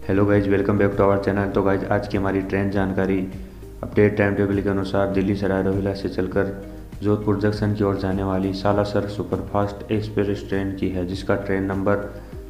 Hello guys, welcome back to our channel. तो guys, आज की हमारी ट्रेन जानकारी अपडेट टाइम टेबल के अनुसार दिल्ली सराय रोहिल्ला से चलकर जोधपुर जंक्शन की ओर जाने वाली सालासर सुपरफास्ट एक्सप्रेस ट्रेन की है, जिसका ट्रेन नंबर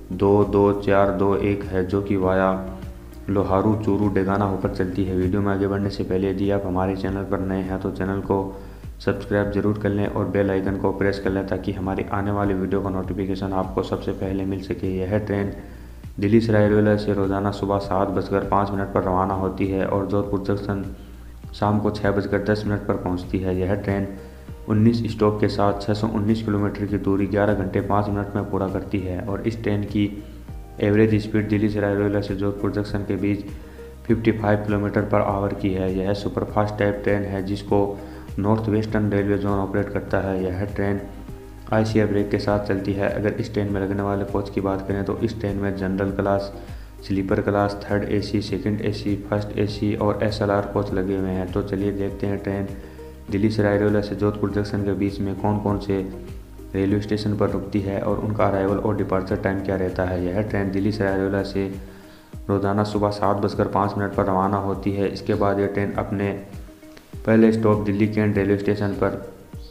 22421 है, जो कि वाया लोहारू चूरू डेगाना होकर चलती है। वीडियो में आगे बढ़ने से पहले यदि आप हमारे चैनल पर नए हैं तो चैनल को सब्सक्राइब जरूर कर लें और बेल आइकन को प्रेस कर लें, ताकि हमारी आने वाली वीडियो का नोटिफिकेशन आपको सबसे पहले मिल सके। यह ट्रेन दिल्ली सराय रोहिल्ला से रोजाना सुबह 7:05 पर रवाना होती है और जोधपुर जंक्शन शाम को 6:10 पर पहुंचती है। यह ट्रेन 19 स्टॉप के साथ 619 किलोमीटर की दूरी 11 घंटे 5 मिनट में पूरा करती है और इस ट्रेन की एवरेज स्पीड दिल्ली सराय रोहिल्ला से जोधपुर जंक्शन के बीच 55 किलोमीटर पर आवर की है। यह सुपरफास्ट टाइप ट्रेन है जिसको north western railway zone operate करता है। यह ट्रेन ICR ब्रेक के साथ चलती है। अगर इस ट्रेन में लगने वाले कोच की बात करें तो इस ट्रेन में general class, sleeper class, third AC, second AC, first AC और SLR कोच लगे हुए हैं। तो चलिए देखते हैं ट्रेन दिल्ली सराय रोहिल्ला से जोधपुर जंक्शन के बीच में कौन कौन से रेलवे स्टेशन पर रुकती है और उनका अराइवल और डिपार्चर टाइम क्या रहता है। यह ट्रेन दिल्ली सराय रोहिल्ला से रोजाना सुबह 7:05 पर रवाना होती है। इसके बाद यह ट्रेन अपने पहले stop Delhi cantt railway station पर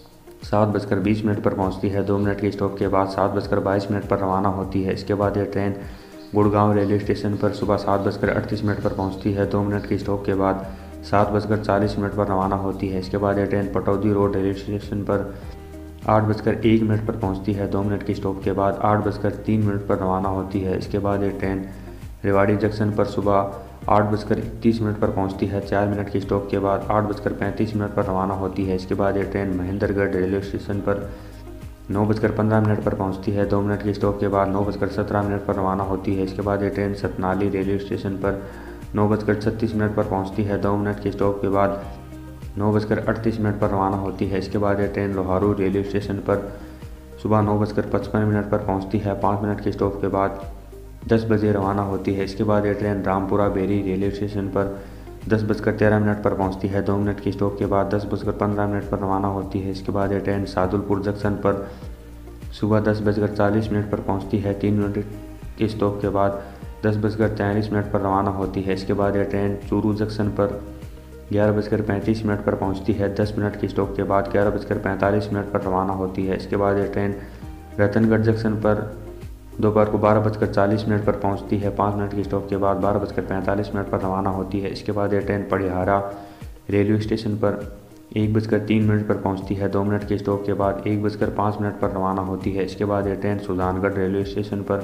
7:20 पर पहुंचती है। 2 मिनट के स्टॉप के बाद 7:22 पर रवाना होती है। इसके बाद यह ट्रेन गुड़गांव रेलवे स्टेशन पर सुबह 7:38 पर पहुंचती है। 2 मिनट के स्टॉप के बाद 7:40 पर रवाना होती है। इसके बाद यह train Pataudi road railway station पर 8:01 पर पहुंचती है। 2 मिनट के स्टॉप के बाद 8:03 पर रवाना होती है। इसके बाद यह ट्रेन रेवाड़ी जंक्शन पर सुबह 8:31 पर पहुंचती है। 4 मिनट के स्टॉप के बाद 8:35 पर रवाना होती है। इसके बाद यह ट्रेन महेंद्रगढ़ रेलवे स्टेशन पर 9:15 पर पहुंचती है। 2 मिनट के स्टॉप के बाद 9:17 पर रवाना होती है। इसके बाद यह ट्रेन सतनाली रेलवे स्टेशन पर 9:36 पर पहुंचती है। 2 मिनट के स्टॉप के बाद 9:38 पर रवाना होती है। इसके बाद यह ट्रेन लोहारू रेलवे स्टेशन पर सुबह 9:55 पर पहुंचती है। 5 मिनट के स्टॉप के बाद 10 बजे रवाना होती है। इसके बाद यह train Rampura Beri railway station पर 10:13 पर पहुंचती है। 2 मिनट के स्टॉप के बाद 10:15 पर रवाना होती है। इसके बाद यह ट्रेन सादुलपुर जंक्शन पर सुबह 10:40 पर पहुंचती है। 3 मिनट के स्टॉप के बाद 10:43 पर रवाना होती है। इसके बाद यह ट्रेन चूरू जंक्शन पर 11:35 पर पहुंचती है। 10 मिनट के स्टॉप के बाद 11:45 पर रवाना होती है। इसके बाद यह ट्रेन रतनगढ़ जंक्शन पर दोपहर को 12:40 पर पहुंचती है। 5 मिनट के स्टॉप के बाद 12:45 पर रवाना होती है। इसके बाद यह ट्रेन पड़िहारा रेलवे स्टेशन पर 1:03 पर पहुंचती है। 2 मिनट के स्टॉप के बाद 1:05 पर रवाना होती है। इसके बाद यह ट्रेन सुजानगढ़ रेलवे स्टेशन पर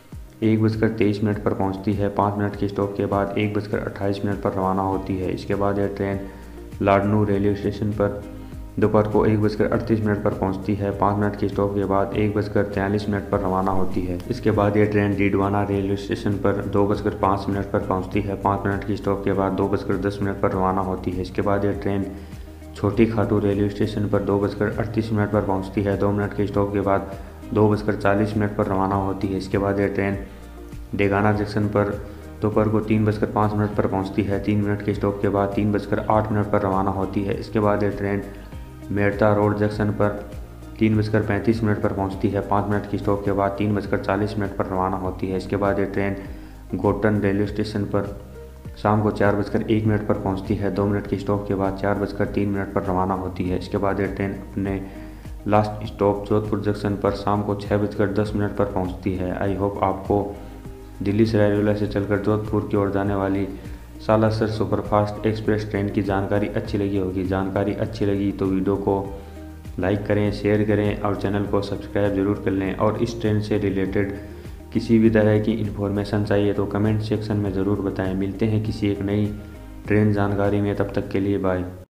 1:23 पर पहुंचती है। 5 मिनट के स्टॉप के बाद 1:28 पर रवाना होती है। इसके बाद यह ट्रेन लाडनू रेलवे स्टेशन पर दोपहर को 1:38 पर पहुंचती है। 5 मिनट के स्टॉप के बाद 1:43 पर रवाना होती है। इसके बाद यह ट्रेन डीडवाना रेलवे स्टेशन पर 2:05 पर पहुंचती है। 5 मिनट के स्टॉप के बाद 2:10 पर रवाना होती है। इसके बाद यह ट्रेन छोटी खाटू रेलवे स्टेशन पर 2:38 पर पहुंचती है। 2 मिनट के स्टॉप के बाद 2:40 पर रवाना होती है। इसके बाद यह ट्रेन डेगाना जंक्शन पर दोपहर को 3:05 पर पहुंचती है। 3 मिनट के स्टॉप के बाद 3:08 पर रवाना होती है। इसके बाद यह ट्रेन मेड़ता रोड जंक्शन पर 3:35 पर पहुंचती है। 5 मिनट की स्टॉप के बाद 3:40 पर रवाना होती है। इसके बाद यह ट्रेन गोटन रेलवे स्टेशन पर शाम को 4:01 पर पहुंचती है। 2 मिनट की स्टॉप के बाद 4:03 पर रवाना होती है। इसके बाद यह ट्रेन अपने लास्ट स्टॉप जोधपुर जंक्शन पर शाम को 6:10 पर पहुंचती है। आई होप आपको दिल्ली सराय रोहिल्ला से चलकर जोधपुर की ओर जाने वाली सालासर सुपरफास्ट एक्सप्रेस ट्रेन की जानकारी अच्छी लगी होगी। जानकारी अच्छी लगी तो वीडियो को लाइक करें, शेयर करें और चैनल को सब्सक्राइब जरूर कर लें। और इस ट्रेन से रिलेटेड किसी भी तरह की इन्फॉर्मेशन चाहिए तो कमेंट सेक्शन में ज़रूर बताएं। मिलते हैं किसी एक नई ट्रेन जानकारी में, तब तक के लिए बाय।